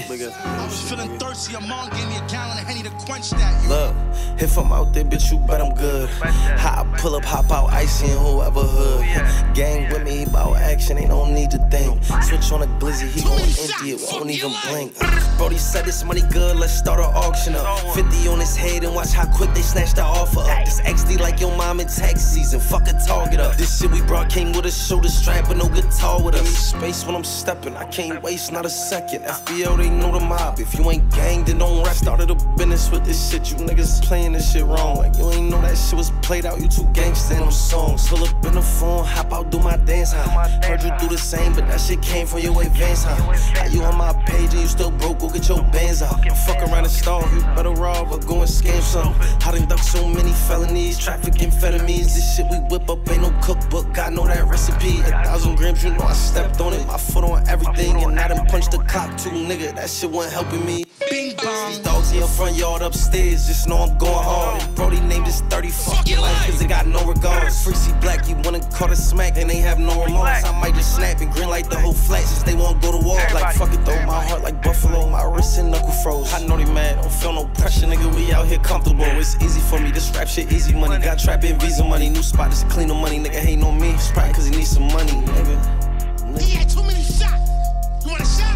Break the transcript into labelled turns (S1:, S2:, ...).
S1: I was feeling thirsty, a mom gave me a gallon of Henny to quench that.
S2: Look, if I'm out there, bitch, you bet I'm good. I pull up, hop out, icy in whoever hood. Gang with me, about action, ain't no need to think. Switch on a glizzy, he gon' empty it, won't even blink. Brody said this money good, let's start an auction up. 50 on his head and watch how quick they snatch the offer up. This XD like your mom in tax season, fuck a target up. This shit we brought came with a shoulder strap and no guitar with us. Space when I'm stepping, I can't waste not a second. FBL, they know the mob. If you ain't gang, then don't rap. Started a business with this shit, you niggas playing this shit wrong. Like you ain't know that shit was played out, you too gangsta in them songs. Pull up in the phone, hop out, do my dance, huh? Heard you do the same, but that shit came from your advance, huh? How you on my page and you still broke, go get your bands out. Fuck around and stall, you better rob or go and scam some. I done ducked so many felonies, traffic amphetamines. This shit we whip up, ain't no cookbook, I know that recipe. 1,000 grams, you know I stepped on it, my foot on everything. And I done punched the clock too, nigga, that shit wasn't helping me. Bing bong. These dogs in your front yard upstairs, just know I'm going hard. And Brody named this 30 fuck your life, cause it got no regards. Freaky black, you wanna call it smack, and they have no remorse. I might just snap and grin like the whole flat, since they won't go to war. Like fuck it though, my heart like buffalo, my wrist and knuckle froze. I know they mad, don't feel no pressure, nigga, we out here comfortable. It's easy for me, this rap shit easy money. Got trapping visa money, new spot, this clean the money, nigga hating on me. It's probably cause he needs some money, nigga.
S1: He had too many shots. You want a shot?